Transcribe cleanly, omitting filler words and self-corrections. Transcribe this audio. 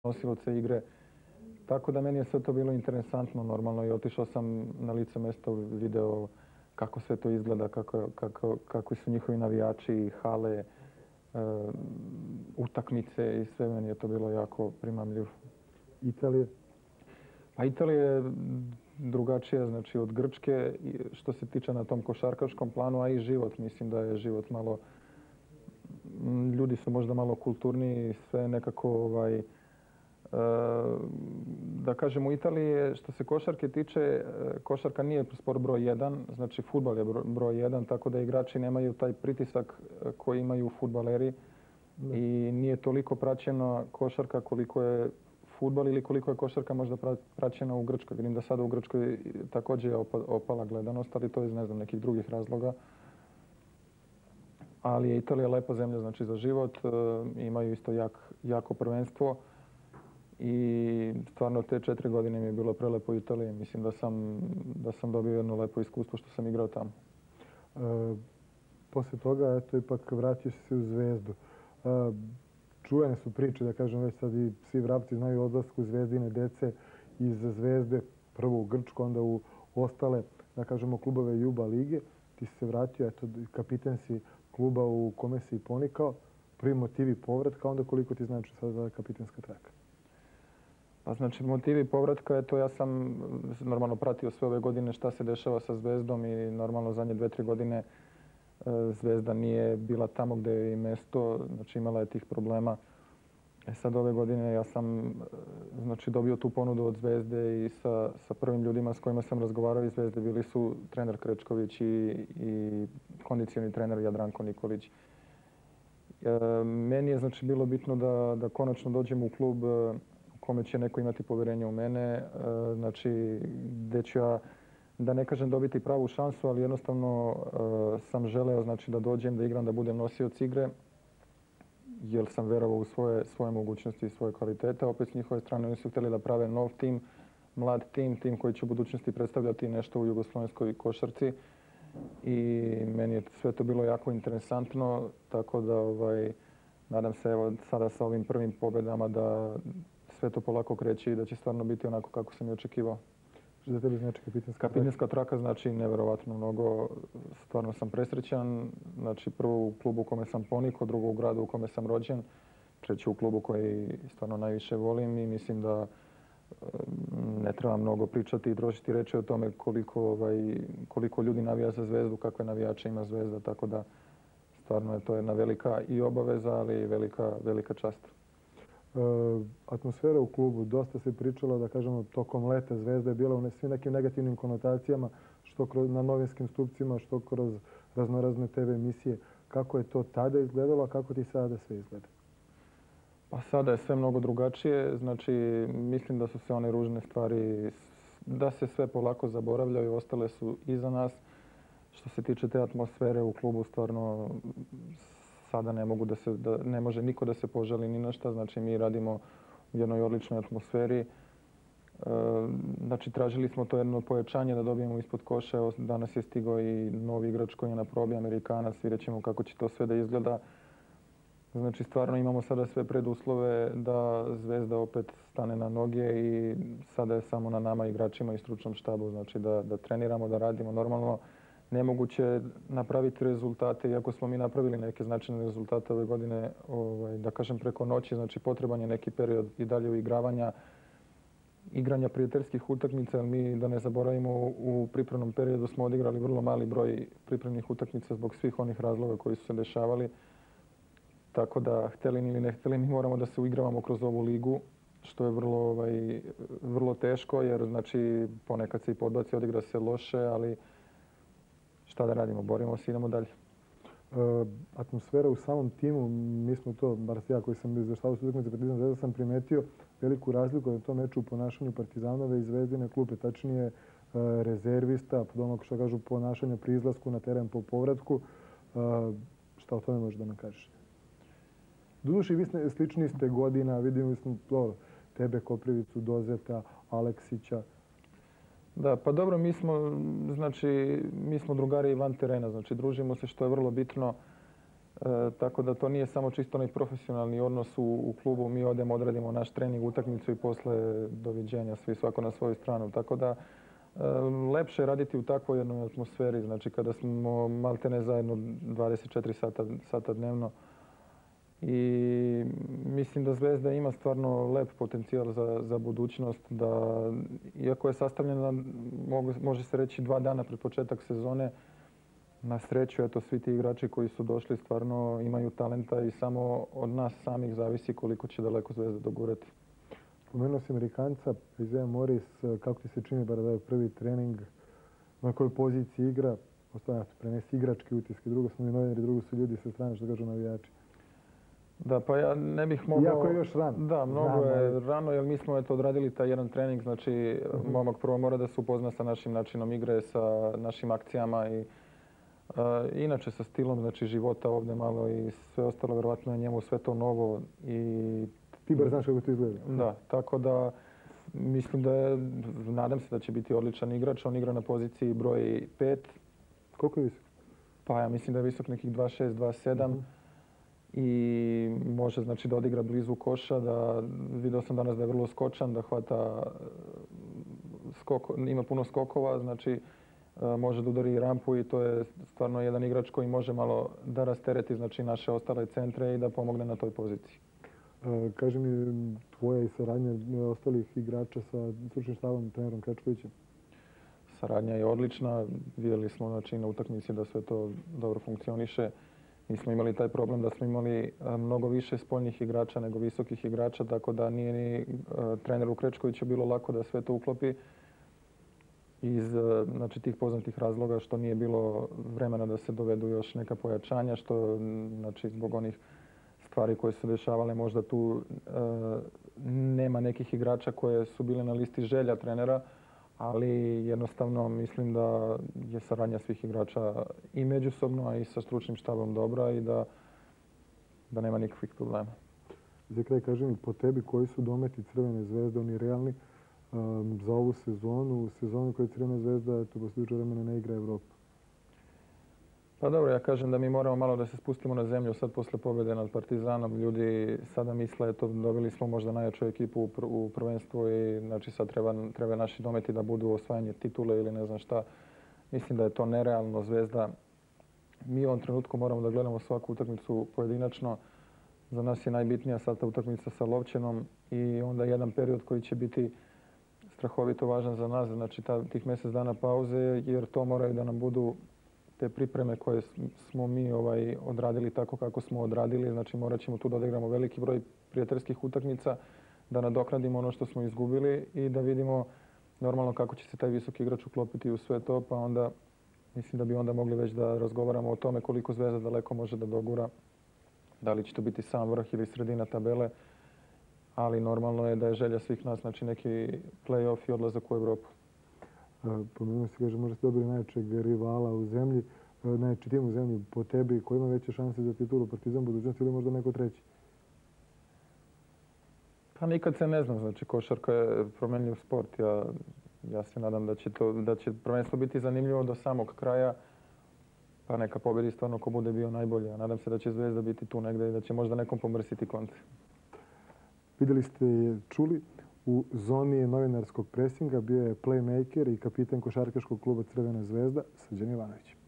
nosilaca igre. Tako da meni je sve to bilo interesantno normalno i otišao sam na lice mjesto, video kako sve to izgleda, kakvi su njihovi navijači, hale, utakmice i sve. Meni je to bilo jako primamljivo. Italija? Pa Italija je drugačija, znači od Grčke što se tiče na tom košarkaškom planu, a i život. Mislim da je život malo, ljudi su možda malo kulturniji, sve nekako da kažem u Italiji je, što se košarke tiče, košarka nije sport broj 1, znači fudbal je broj 1, tako da igrači nemaju taj pritisak koji imaju fudbaleri i nije toliko praćena košarka koliko je fudbal ili koliko je košarka možda praćena u Grčkoj. Vidim da sada u Grčkoj također je opala gledanost, ali to iz ne znam nekih drugih razloga. Ali je Italija lepa zemlja znači za život, imaju isto jako prvenstvo. I stvarno te 4 godine mi je bilo prelepo u Italiji. Mislim da sam dobio jedno lepo iskustvo što sam igrao tamo. Poslije toga, eto, ipak vratio se u Zvezdu. Čuvene su priče, da kažem, već sad i svi Vrapci znaju odlasku Zvezdine dece iz Zvezde, prvo u Grčku, onda u ostale, da kažemo, klubove Juba lige. Ti si se vratio, eto, kapiten si kluba u kome si ponikao. Prvi motivi povratka, onda koliko ti znači sada kapitenska traka? Pa znači motivi povratka je to, ja sam normalno pratio sve ove godine šta se dešava sa Zvezdom i normalno zadnje 2-3 godine Zvezda nije bila tamo gdje je i mjesto, znači imala je tih problema. Sad ove godine ja sam znači dobio tu ponudu od Zvezde i sa prvim ljudima s kojima sam razgovarao iz Zvezde bili su trener Krečković i kondicioni trener Jadranko Nikolić. Meni je znači bilo bitno da konačno dođem u klub kome će neko imati povjerenje u mene, znači gdje ću ja, da ne kažem dobiti pravu šansu, ali jednostavno sam želeo znači da dođem, da igram, da budem nosioc igre, jer sam verovao u svoje mogućnosti i svoje kvalitete. Opet s njihove strane oni su htjeli da prave nov tim, mlad tim koji će u budućnosti predstavljati nešto u jugoslovenskoj košarci i meni je sve to bilo jako interesantno, tako da nadam se evo sada sa ovim prvim pobjedama da sve to polako kreće i da će stvarno biti onako kako sam i očekivao. Što za tebi znači kapitenska traka? Kapitenska traka znači neverovatno mnogo. Stvarno sam presrećan. Znači prvo u klubu u kome sam ponikao, drugo u gradu u kome sam rođen, treći u klubu koji stvarno najviše volim i mislim da ne treba mnogo pričati i trošiti reći o tome koliko ljudi navija za Zvezdu, kakve navijače ima Zvezda, tako da stvarno je to jedna velika i obaveza, ali i velika čast. Atmosfera u klubu, dosta se pričalo, da kažemo, tokom leta Zvezda je bila u svim nekim negativnim konotacijama, što na novinskim stupcima, što kroz raznorazne TV emisije. Kako je to tada izgledalo, a kako ti sada sve izgleda? Pa sada je sve mnogo drugačije, znači mislim da su se one ružne stvari, da se sve polako zaboravljaju, ostale su iza nas. Što se tiče te atmosfere u klubu, stvarno sada ne može niko da se požali ni na šta. Znači mi radimo u jednoj odličnoj atmosferi. Znači tražili smo to jedno pojačanje da dobijemo ispod koša. Danas je stigao i novi igrač koji je na probi, Amerikanac. Vidjet ćemo kako će to sve da izgleda. Znači stvarno imamo sada sve preduslove da Zvezda opet stane na noge i sada je samo na nama igračima i stručnom štabu. Znači da treniramo, da radimo normalno. Nemoguće napraviti rezultate, iako smo mi napravili neke značajne rezultate ove godine, da kažem preko noći, znači potreban je neki period i dalje igranja prijateljskih utakmica, ali mi da ne zaboravimo u pripremnom periodu smo odigrali vrlo mali broj pripremnih utakmica zbog svih onih razloga koji su se dešavali. Tako da, htjeli ili ne htjeli, mi moramo da se uigravamo kroz ovu ligu, što je vrlo teško, jer znači ponekad se i podbaci, odigra se loše, ali šta da radimo, borimo se i idemo dalje. Atmosfera u samom timu, mi smo to, bar ja koji sam izveštavao s utakmice Partizan Zvezda, sam primetio veliku razliku na tom meču u ponašanju Partizanove i Zvezdine klupe, tačnije rezervista, pod onog što kažu ponašanja pri izlasku na teren po povratku. Šta o tome možeš da nam kažeš? Doduše, vi slični ste godina, vidimo smo tebe, Koprivicu, Dozeta, Aleksića. Da, pa dobro, mi smo drugari i van terena, znači družimo se što je vrlo bitno. Tako da to nije samo čisto onaj profesionalni odnos u klubu. Mi odemo, odradimo naš trening, utakmicu i posle doviđenja, svi svako na svoju stranu. Tako da lepše je raditi u takvoj jednoj atmosferi, znači kada smo maltene zajedno 24 sata dnevno. I mislim da Zvezda ima stvarno lep potencijal za budućnost, da iako je sastavljena, može se reći 2 dana pred početak sezone, na sreću, eto, svi ti igrači koji su došli stvarno imaju talenta i samo od nas samih zavisi koliko će daleko Zvezda dogurati. Spomenuo si Amerikanca, Isaiah Morris, kako ti se čini da je prvi trening, na kojoj poziciji igra, ostavljamo prenesi igrački utiske, drugo smo i novinari, drugo su ljudi sa strane, što kažu navijači. Da, pa ja ne bih mogao... Iako je još rano. Da, mnogo je rano, jer mi smo odradili taj jedan trening, znači momak prvo mora da se upozna sa našim načinom igre, sa našim akcijama i inače sa stilom, znači života ovdje malo i sve ostalo, vjerovatno je njemu sve to novo. Ti bar znaš kako to izgleda. Da, tako da mislim da je, nadam se da će biti odličan igrač. On igra na poziciji broj 5. Koliko je visok? Pa ja mislim da je visok nekih 2.6, 2.7. I može znači da odigra blizu koša, da vidio sam danas da je vrlo skočan, da hvata ima puno skokova, znači može da udari rampu i to je stvarno jedan igrač koji može malo da rastereti znači naše ostale centre i da pomogne na toj poziciji. Kaži mi tvoja i saradnja ostalih igrača sa stručnim štabom, trenerom Krečkovićem. Saradnja je odlična. Vidjeli smo znači, na utakmici da sve to dobro funkcioniše. Mi smo imali taj problem da smo imali mnogo više spoljnih igrača nego visokih igrača, tako da nije ni treneru Krečkoviću bilo lako da sve to uklopi iz znači, tih poznatih razloga što nije bilo vremena da se dovedu još neka pojačanja, što znači, zbog onih stvari koje su dešavale možda tu nema nekih igrača koje su bile na listi želja trenera, ali jednostavno mislim da je saradnja svih igrača i međusobno, a i sa stručnim štabom dobra i da nema nikakvih problema. Za kraj kaži mi, po tebi koji su dometi Crvene Zvezde, oni realni za ovu sezonu, u sezonu koju Crvena Zvezda posle duže vremena ne igra Evropu? Pa dobro, ja kažem da mi moramo malo da se spustimo na zemlju sad posle pobjede nad Partizanom. Ljudi sada misle, eto, dobili smo možda najjaču ekipu u prvenstvu i znači sad treba naši dometi da budu osvajanje titule ili ne znam šta. Mislim da je to nerealno. Zvezda, mi u ovom trenutku moramo da gledamo svaku utakmicu pojedinačno. Za nas je najbitnija sad ta utakmica sa Lovćenom i onda jedan period koji će biti strahovito važan za nas, znači tih mjesec dana pauze, jer to moraju da nam budu te pripreme koje smo mi odradili tako kako smo odradili. Znači morat ćemo tu da odigramo veliki broj prijateljskih utakmica, da nadoknadimo ono što smo izgubili i da vidimo normalno kako će se taj visoki igrač uklopiti u sve to, pa onda mislim da bi onda mogli već da razgovaramo o tome koliko Zvezda daleko može da dogura, da li će to biti sam vrh ili sredina tabele, ali normalno je da je želja svih nas, znači neki play-off i odlazak u Evropu. Pomenuo si, kaže, možda ste dobili najjačeg rivala u zemlji, najjači tim u zemlji po tebi, ko ima veće šanse za titulu, Partizan, budućnost ili možda neko treći? Pa nikad se ne znam, znači košarka je promenljiv sport. Ja se nadam da će prvenstvo biti zanimljivo do samog kraja, pa neka pobjedi stvarno ko bude bio najbolji. Ja nadam se da će Zvezda biti tu negdje i da će možda nekom pomrsiti konce. Vidjeli ste i čuli, u zoni novinarskog presinga bio je playmaker i kapitan košarkaškog kluba Crvena Zvezda, Srđan Jovanović.